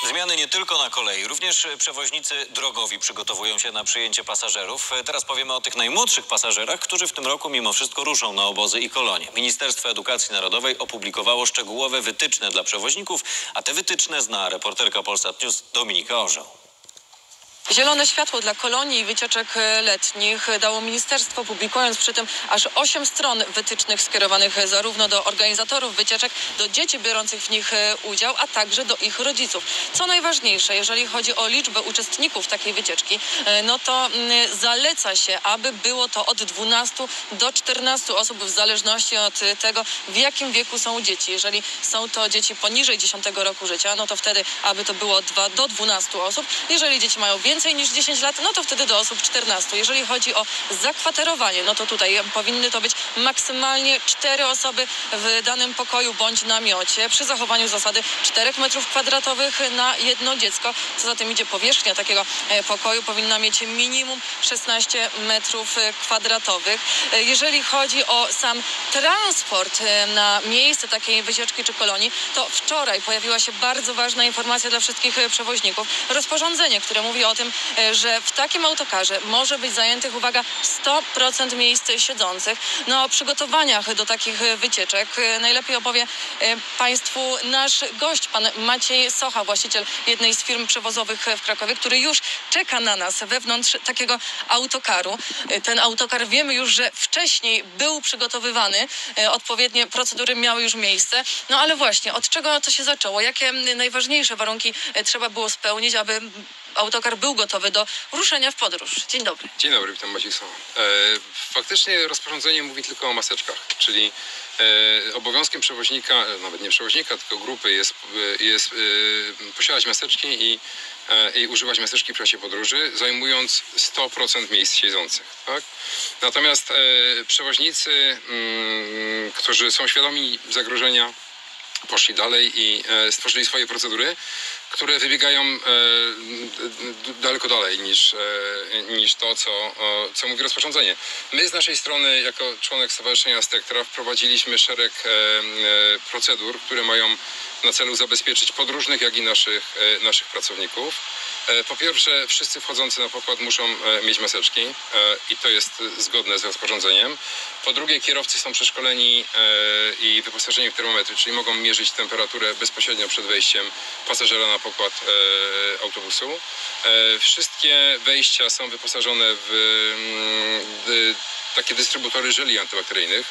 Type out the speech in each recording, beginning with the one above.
Zmiany nie tylko na kolei, również przewoźnicy drogowi przygotowują się na przyjęcie pasażerów. Teraz powiemy o tych najmłodszych pasażerach, którzy w tym roku mimo wszystko ruszą na obozy i kolonie. Ministerstwo Edukacji Narodowej opublikowało szczegółowe wytyczne dla przewoźników, a te wytyczne zna reporterka Polsat News Dominika Orzeł. Zielone światło dla kolonii i wycieczek letnich dało ministerstwo, publikując przy tym aż 8 stron wytycznych skierowanych zarówno do organizatorów wycieczek, do dzieci biorących w nich udział, a także do ich rodziców. Co najważniejsze, jeżeli chodzi o liczbę uczestników takiej wycieczki, no to zaleca się, aby było to od 12 do 14 osób w zależności od tego, w jakim wieku są dzieci. Jeżeli są to dzieci poniżej 10 roku życia, no to wtedy, aby to było do 12 osób. Jeżeli dzieci mają więcej niż 10 lat, no to wtedy do osób 14. Jeżeli chodzi o zakwaterowanie, no to tutaj powinny to być maksymalnie 4 osoby w danym pokoju bądź namiocie przy zachowaniu zasady 4 m² na jedno dziecko. Co za tym idzie, powierzchnia takiego pokoju powinna mieć minimum 16 m². Jeżeli chodzi o sam transport na miejsce takiej wycieczki czy kolonii, to wczoraj pojawiła się bardzo ważna informacja dla wszystkich przewoźników. Rozporządzenie, które mówi o tym, że w takim autokarze może być zajętych, uwaga, 100% miejsc siedzących. No o przygotowaniach do takich wycieczek najlepiej opowie Państwu nasz gość, pan Maciej Socha, właściciel jednej z firm przewozowych w Krakowie, który już czeka na nas wewnątrz takiego autokaru. Ten autokar, wiemy już, że wcześniej był przygotowywany, odpowiednie procedury miały już miejsce. No ale właśnie, od czego to się zaczęło? Jakie najważniejsze warunki trzeba było spełnić, aby autokar był gotowy do ruszenia w podróż? Dzień dobry. Dzień dobry, witam Maciej Socha. Faktycznie rozporządzenie mówi tylko o maseczkach, czyli obowiązkiem przewoźnika, nawet nie przewoźnika, tylko grupy jest posiadać maseczki i używać maseczki w czasie podróży, zajmując 100% miejsc siedzących. Tak? Natomiast przewoźnicy, którzy są świadomi zagrożenia, poszli dalej i stworzyli swoje procedury, które wybiegają daleko dalej niż to, co mówi rozporządzenie. My z naszej strony, jako członek Stowarzyszenia Spektra, wprowadziliśmy szereg procedur, które mają na celu zabezpieczyć podróżnych, jak i naszych pracowników. Po pierwsze, wszyscy wchodzący na pokład muszą mieć maseczki i to jest zgodne z rozporządzeniem. Po drugie, kierowcy są przeszkoleni i wyposażeni w termometry, czyli mogą mierzyć temperaturę bezpośrednio przed wejściem pasażera na pokład autobusu. Wszystkie wejścia są wyposażone w takie dystrybutory żeli antybakteryjnych.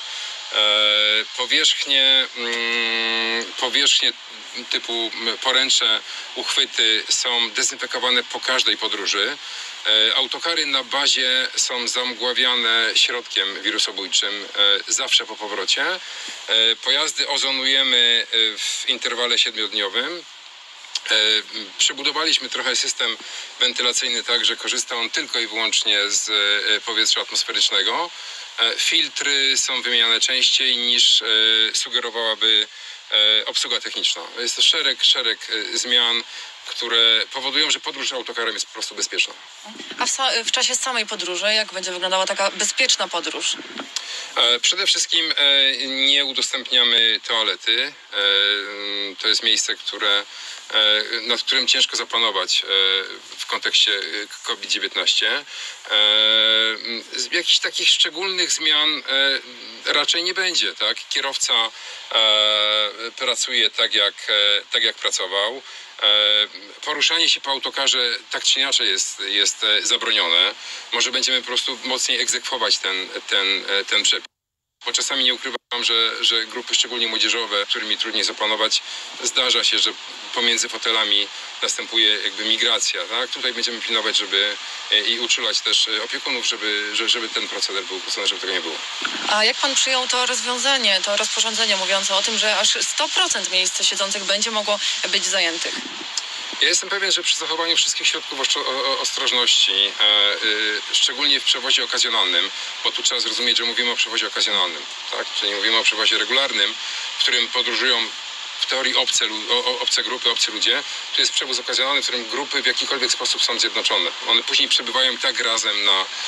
Powierzchnie typu poręcze, uchwyty są dezynfekowane po każdej podróży. Autokary na bazie są zamgławiane środkiem wirusobójczym zawsze po powrocie. Pojazdy ozonujemy w interwale 7-dniowym. Przebudowaliśmy trochę system wentylacyjny tak, że korzysta on tylko i wyłącznie z powietrza atmosferycznego. Filtry są wymieniane częściej niż sugerowałaby obsługa techniczna. Jest to szereg zmian, które powodują, że podróż autokarem jest po prostu bezpieczna. A w czasie samej podróży, jak będzie wyglądała taka bezpieczna podróż? Przede wszystkim nie udostępniamy toalety. To jest miejsce, nad którym ciężko zapanować w kontekście COVID-19. Jakichś takich szczególnych zmian raczej nie będzie. Tak? Kierowca pracuje tak jak pracował. Poruszanie się po autokarze tak czy inaczej jest zabronione. Może będziemy po prostu mocniej egzekwować ten przepis. Bo czasami nie ukrywam, że grupy szczególnie młodzieżowe, którymi trudniej zapanować, zdarza się, że pomiędzy fotelami następuje jakby migracja. Tak? Tutaj będziemy pilnować i uczulać też opiekunów, żeby ten proceder był uproszczony, żeby tego nie było. A jak pan przyjął to rozwiązanie, to rozporządzenie mówiące o tym, że aż 100% miejsc siedzących będzie mogło być zajętych? Ja jestem pewien, że przy zachowaniu wszystkich środków ostrożności, szczególnie w przewozie okazjonalnym, bo tu trzeba zrozumieć, że mówimy o przewozie okazjonalnym, tak? Czyli mówimy o przewozie regularnym, w którym podróżują w teorii obce grupy, obcy ludzie. To jest przewóz okazjonalny, w którym grupy w jakikolwiek sposób są zjednoczone. One później przebywają tak razem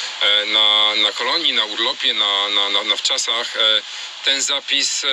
na kolonii, na urlopie, na wczasach. Ten zapis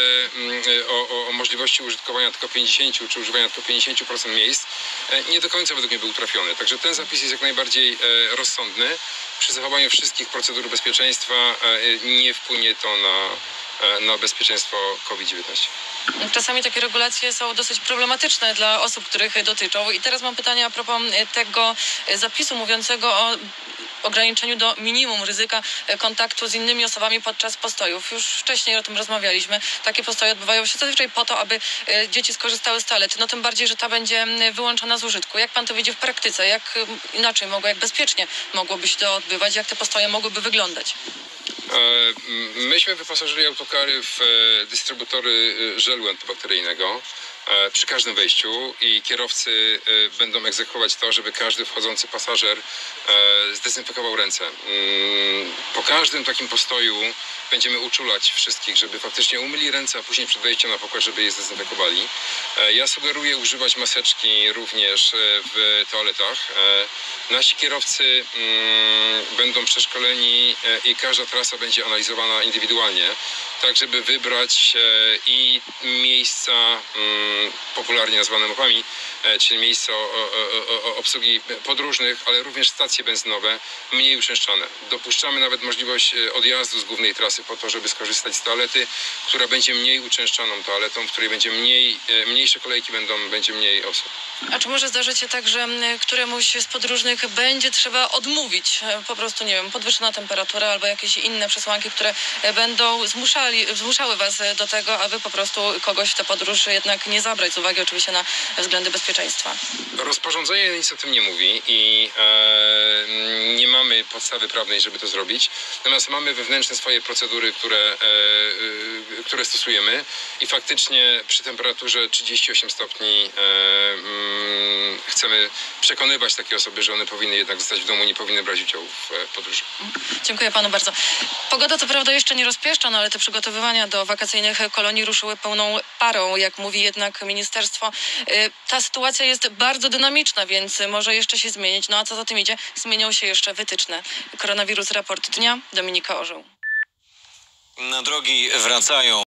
o możliwości użytkowania tylko 50 czy używania tylko 50% miejsc nie do końca według mnie był trafiony. Także ten zapis jest jak najbardziej rozsądny. Przy zachowaniu wszystkich procedur bezpieczeństwa nie wpłynie to na bezpieczeństwo COVID-19. Czasami takie regulacje są dosyć problematyczne dla osób, których dotyczą. I teraz mam pytanie a propos tego zapisu mówiącego o ograniczeniu do minimum ryzyka kontaktu z innymi osobami podczas postojów. Już wcześniej o tym rozmawialiśmy. Takie postoje odbywają się zazwyczaj po to, aby dzieci skorzystały z toalety. No tym bardziej, że ta będzie wyłączona z użytku. Jak pan to widzi w praktyce? Jak inaczej jak bezpiecznie mogłoby się to odbywać? Jak te postoje mogłyby wyglądać? Myśmy wyposażyli autokary w dystrybutory żelu antybakteryjnego przy każdym wejściu i kierowcy będą egzekwować to, żeby każdy wchodzący pasażer zdezynfekował ręce. Po każdym takim postoju będziemy uczulać wszystkich, żeby faktycznie umyli ręce, a później przed wejściem na pokład, żeby je zdezynfekowali. Ja sugeruję używać maseczki również w toaletach. Nasi kierowcy będą przeszkoleni i każda trasa będzie analizowana indywidualnie, tak żeby wybrać i miejsca popularnie nazwane mopami, czyli miejsca obsługi podróżnych, ale również stacje benzynowe mniej uczęszczane. Dopuszczamy nawet możliwość odjazdu z głównej trasy po to, żeby skorzystać z toalety, która będzie mniej uczęszczaną toaletą, w której będzie mniejsze kolejki, będzie mniej osób. A czy może zdarzyć się tak, że któremuś z podróżnych będzie trzeba odmówić? Po prostu, nie wiem, podwyższona temperatura albo jakieś inne przesłanki, które będą zmuszały was do tego, aby po prostu kogoś w tę podróż jednak nie zabrać, z uwagi oczywiście na względy bezpieczeństwa. Rozporządzenie nic o tym nie mówi i nie mamy podstawy prawnej, żeby to zrobić. Natomiast mamy wewnętrzne swoje procedury, które stosujemy i faktycznie przy temperaturze 38 stopni chcemy przekonywać takie osoby, że one powinny jednak zostać w domu, nie powinny brać udziału w podróży. Dziękuję panu bardzo. Pogoda co prawda jeszcze nie rozpieszcza, no ale te przygotowywania do wakacyjnych kolonii ruszyły pełną parą, jak mówi jednak ministerstwo. Ta sytuacja jest bardzo dynamiczna, więc może jeszcze się zmienić. No a co za tym idzie, zmienią się jeszcze wytyczne. Koronawirus, raport dnia, Dominika Orzeł. Na drogi wracają.